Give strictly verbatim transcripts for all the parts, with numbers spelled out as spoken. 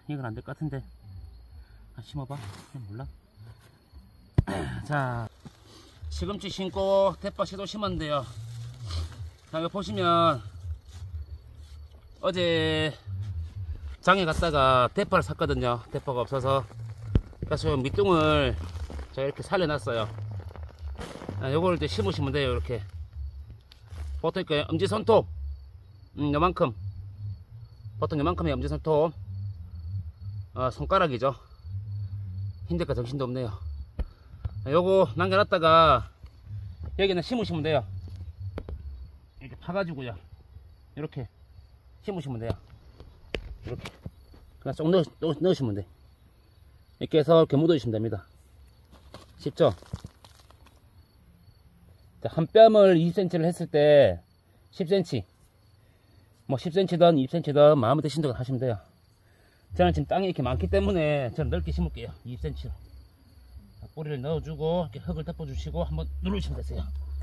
이건 안 될 것 같은데. 아, 심어봐. 몰라. 자, 시금치 심고 대파 씨도 심었는데요. 자, 여기 보시면 어제 장에 갔다가 대파를 샀거든요. 대파가 없어서. 그래서 밑둥을 제가 이렇게 살려놨어요. 아, 요거를 이제 심으시면 돼요. 이렇게 보통 이렇게 엄지손톱 음, 요만큼, 보통 요만큼의 엄지손톱 어, 손가락이죠. 힘들까 정신도 없네요. 아, 요거 남겨놨다가 여기는 심으시면 돼요. 이렇게 파가지고요, 이렇게 심으시면 돼요. 이렇게 그냥 쏙 넣, 넣, 넣으시면 돼. 이렇게 해서 이렇게 묻어주시면 됩니다. 쉽죠? 자, 한 뼘을 이십 센티미터를 했을 때 십 센티미터, 뭐 십 센티미터든 이십 센티미터든 마음에 드신 대로 하시면 돼요. 저는 지금 땅이 이렇게 많기 때문에 저는 넓게 심을게요. 이십 센티미터로. 자, 뿌리를 넣어주고 이렇게 흙을 덮어주시고 한번 누르시면 되세요.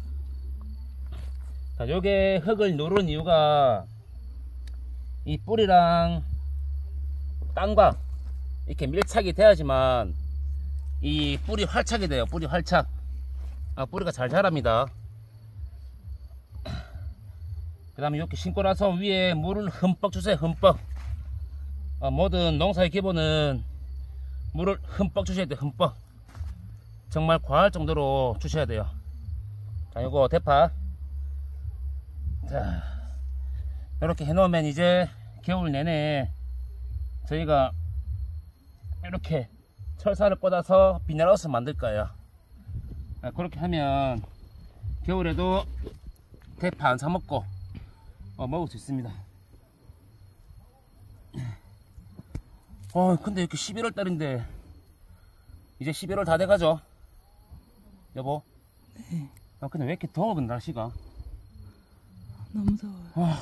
자, 요게 흙을 누르는 이유가 이 뿌리랑 땅과 이렇게 밀착이 돼야지만 이 뿌리 활착이 돼요. 뿌리 활착. 아, 뿌리가 잘 자랍니다. 그 다음에 이렇게 심고 나서 위에 물을 흠뻑 주세요. 흠뻑. 아, 모든 농사의 기본은 물을 흠뻑 주셔야 돼요. 흠뻑. 정말 과할 정도로 주셔야 돼요. 자, 요거 대파. 자, 이렇게 해놓으면 이제 겨울 내내 저희가 이렇게 철사를 꽂아서 비닐하우스 만들 거예요. 아, 그렇게 하면 겨울에도 대파 안 사먹고 어, 먹을 수 있습니다. 어, 근데 이렇게 십일월 달인데 이제 십일월 다 돼가죠, 여보? 네. 아, 근데 왜 이렇게 더워, 근데 날씨가? 너무 더워요. 어,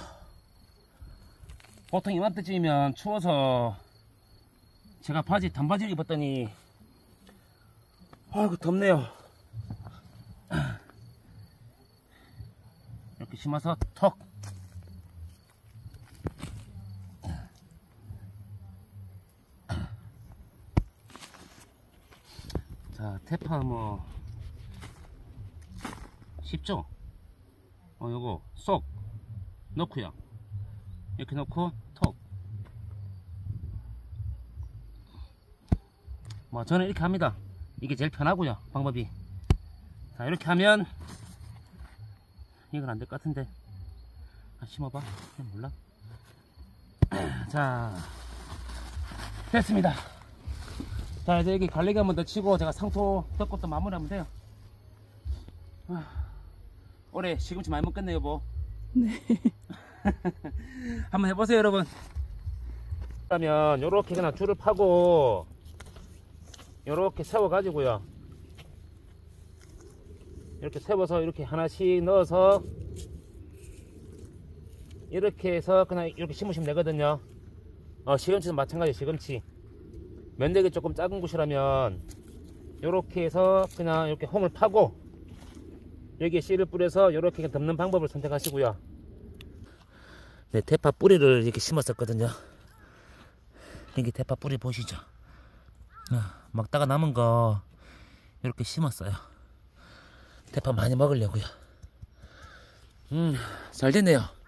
보통 이맘때쯤이면 추워서 제가 바지, 단바지를 입었더니 아이고 덥네요. 이렇게 심어서 턱. 자, 대파 뭐 쉽죠? 어, 요거 쏙 넣고요. 이렇게 넣고 톡. 뭐 저는 이렇게 합니다. 이게 제일 편하고요, 방법이. 자, 이렇게 하면 이건 안 될 것 같은데. 아, 심어봐. 몰라. 자, 됐습니다. 자, 이제 여기 갈래기 한번 더 치고 제가 상토 덮고 또 마무리하면 돼요. 아, 올해 시금치 많이 먹겠네, 여보. 네. 한번 해보세요, 여러분. 그러면 요렇게 그냥 줄을 파고 요렇게 세워 가지고요, 이렇게 세워서 이렇게 하나씩 넣어서 이렇게 해서 그냥 이렇게 심으시면 되거든요. 어, 시금치도 마찬가지. 시금치 면적이 조금 작은 곳이라면 요렇게 해서 그냥 이렇게 홈을 파고 여기에 씨를 뿌려서 요렇게 덮는 방법을 선택하시고요. 네, 대파 뿌리를 이렇게 심었었거든요. 여기 대파 뿌리 보시죠. 아, 먹다가 남은 거 이렇게 심었어요. 대파 많이 먹으려고요. 음, 잘 됐네요.